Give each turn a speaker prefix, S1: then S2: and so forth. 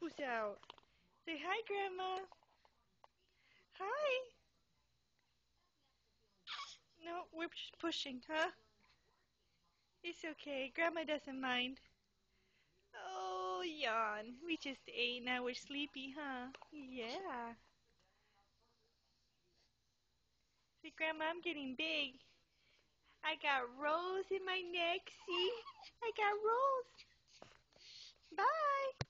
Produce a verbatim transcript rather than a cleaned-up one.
S1: toes out. Say hi, Grandma. Hi. No, we're just pushing, huh? It's okay. Grandma doesn't mind. Oh, yawn. We just ate. Now we're sleepy, huh? Yeah. See, Grandma, I'm getting big. I got rolls in my neck. See? I got rolls. Bye.